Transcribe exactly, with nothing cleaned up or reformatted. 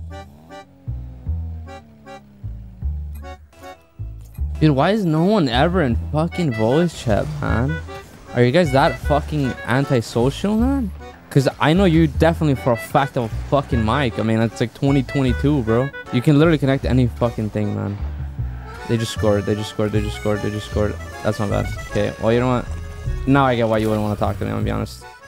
Dude, why is no one ever in fucking voice chat, man? Are you guys that fucking antisocial, man? Because I know you definitely for a fact of a fucking mic. I mean, it's like twenty twenty-two, bro. You can literally connect any fucking thing, man. They just scored. They just scored. They just scored. They just scored. That's not bad. Okay, well, you know what? Now I get why you wouldn't want to talk to me, I'm gonna be honest.